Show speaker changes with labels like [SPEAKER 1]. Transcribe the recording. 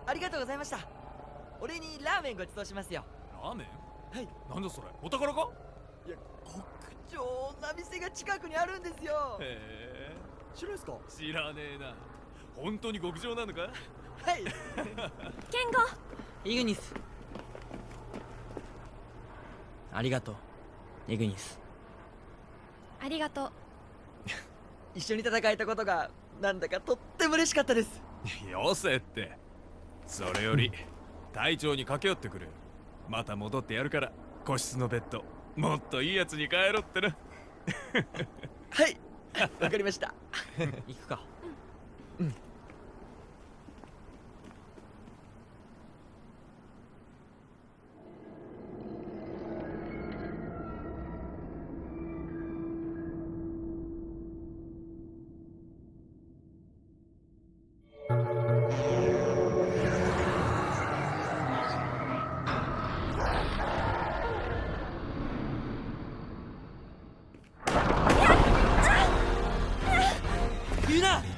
[SPEAKER 1] ありがとうございました。お礼にラーメンごちそうしますよ。
[SPEAKER 2] ラーメン？
[SPEAKER 1] はい。
[SPEAKER 2] なんだそれ、お宝か？
[SPEAKER 1] いや、極上な店が近くにあるんですよ。
[SPEAKER 2] へえ、
[SPEAKER 1] 知らないですか？
[SPEAKER 2] 知らねえな。本当に極上なのか？
[SPEAKER 1] はい。
[SPEAKER 3] ケンゴ。
[SPEAKER 1] イグニス。ありがとう、イグニス。
[SPEAKER 3] ありがとう。
[SPEAKER 1] 一緒に戦えたことがなんだかとっても嬉しかったです。
[SPEAKER 2] よせって。それより隊長に駆け寄ってくれ。また戻ってやるから、個室のベッドもっといいやつに帰ろってな。
[SPEAKER 1] はい、わかりました。行くか。うん。ユナ！